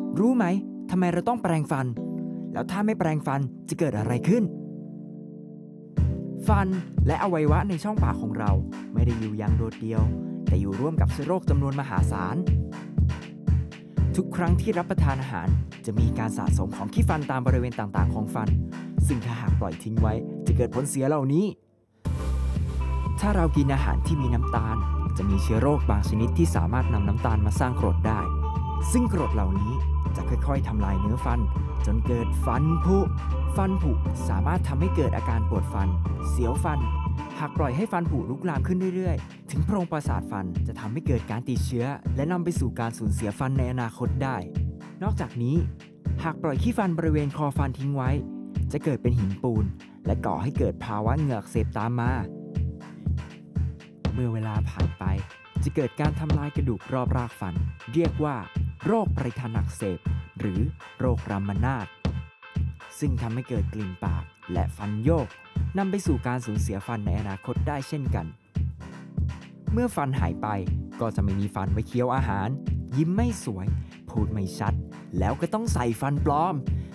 รู้ไหมทำไมเราต้องแปรงฟันแล้วถ้าไม่แปรงฟันจะเกิดอะไรขึ้นฟันและอวัยวะในช่องปากของเราไม่ได้อยู่อย่างโดดเดี่ยวแต่อยู่ร่วมกับเชื้อโรคจำนวนมหาศาลทุกครั้งที่รับประทานอาหารจะมีการสะสมของขี้ฟันตามบริเวณต่างๆของฟันซึ่งถ้าหากปล่อยทิ้งไว้จะเกิดผลเสียเหล่านี้ถ้าเรากินอาหารที่มีน้ำตาลจะมีเชื้อโรคบางชนิดที่สามารถนำน้ำตาลมาสร้างกรดได้ซึ่งกรดเหล่านี้จะค่อยๆทำลายเนื้อฟันจนเกิดฟันผุสามารถทำให้เกิดอาการปวดฟันเสียวฟันหากปล่อยให้ฟันผุลุกลามขึ้นเรื่อยๆถึงโพรงประสาทฟันจะทำให้เกิดการติดเชื้อและนำไปสู่การสูญเสียฟันในอนาคตได้นอกจากนี้หากปล่อยขี้ฟันบริเวณคอฟันทิ้งไว้จะเกิดเป็นหินปูนและก่อให้เกิดภาวะเหงือกอักเสบตามมาเมื่อเวลาผ่านไปจะเกิดการทำลายกระดูกรอบรากฟันเรียกว่าโรคไพรทันอักเสบหรือโรครัมมนาตซึ่งทำให้เกิดกลิ่นปากและฟันโยกนำไปสู่การสูญเสียฟันในอนาคตได้เช่นกันเมื่อฟันหายไปก็จะไม่มีฟันไว้เคี้ยวอาหารยิ้มไม่สวยพูดไม่ชัดแล้วก็ต้องใส่ฟันปลอม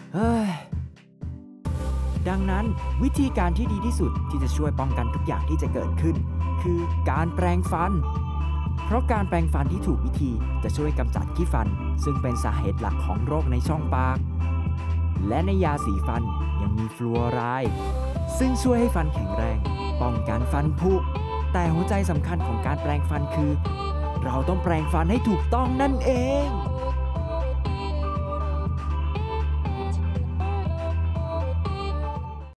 ดังนั้นวิธีการที่ดีที่สุดที่จะช่วยป้องกันทุกอย่างที่จะเกิดขึ้นคือการแปรงฟันเพราะการแปรงฟันที่ถูกวิธีจะช่วยกำจัดขี้ฟันซึ่งเป็นสาเหตุหลักของโรคในช่องปากและในยาสีฟันยังมีฟลูออไรด์ซึ่งช่วยให้ฟันแข็งแรงป้องกันฟันผุแต่หัวใจสำคัญของการแปรงฟันคือเราต้องแปรงฟันให้ถูกต้องนั่นเอง